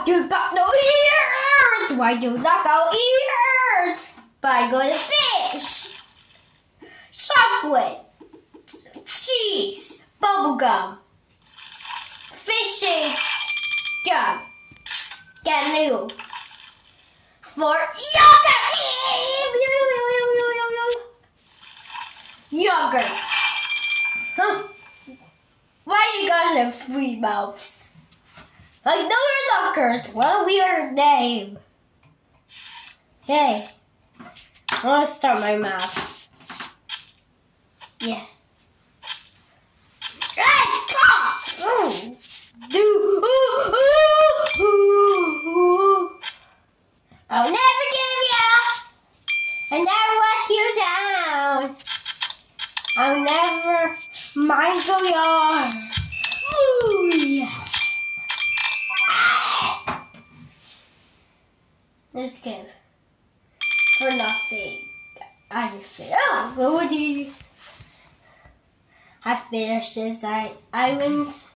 What you got no ears? Why you not got ears? By good fish, chocolate, cheese, bubblegum, fishing, gum, canoe, for yogurt. Yogurt. Huh? Why you got them three mouths? I know you're not Kurt. Well, we are name. Hey, I want to start my mouth. Yeah. Hey, stop! Ooh. I'll never give you up. I'll never let you down. I'll never mind go yard. Ooh, yes. This game. For nothing. I just say, oh, what are these? I finished this. I went